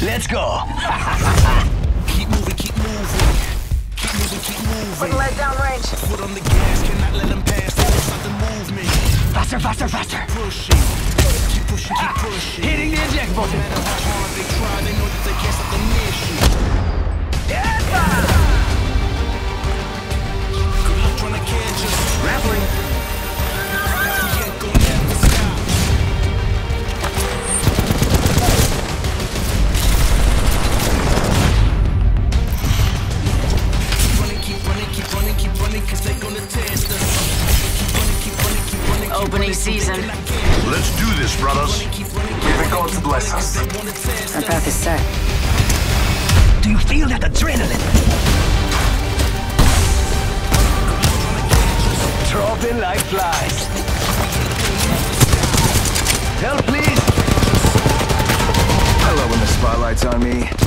Let's go. Keep moving, keep moving. Keep moving, keep moving. Put the leg down range. Foot on the gas, cannot let them pass. They won't stop the movement. Faster, faster, faster. Pushing. Keep pushing, keep pushing. Hitting the eject No button. matter how hard they try, they know that they can't stop the mission. Good luck trying to catch us. Grappling. We ain't gon' never stop. Keep running, keep running, keep running, keep running, 'cause they gonna test us. Keep running, keep running, keep running, keep Opening running, season. they cannot catch us. Let's do this, brothers. Give it God to bless us. Our path is set. Do you feel that adrenaline? Dropping like flies. Help, please. I love when the spotlight's on me.